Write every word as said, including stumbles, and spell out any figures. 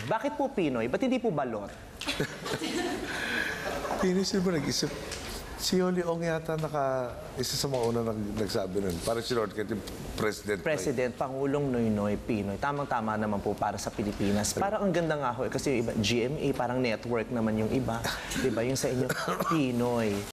Bakit po Pinoy? Ba't hindi po balot? Pinoy sino ba nag-isip? Si Yoli Ong yata naka, isa sa mga una nag, nagsabi nun. Parang si Lord Kent, yung President. President, Pangulong Noynoy, Pinoy. Tamang-tama naman po para sa Pilipinas. Parang ang ganda nga ho, kasi yung iba, G M A, parang network naman yung iba. Diba? Yung sa inyo, Pinoy.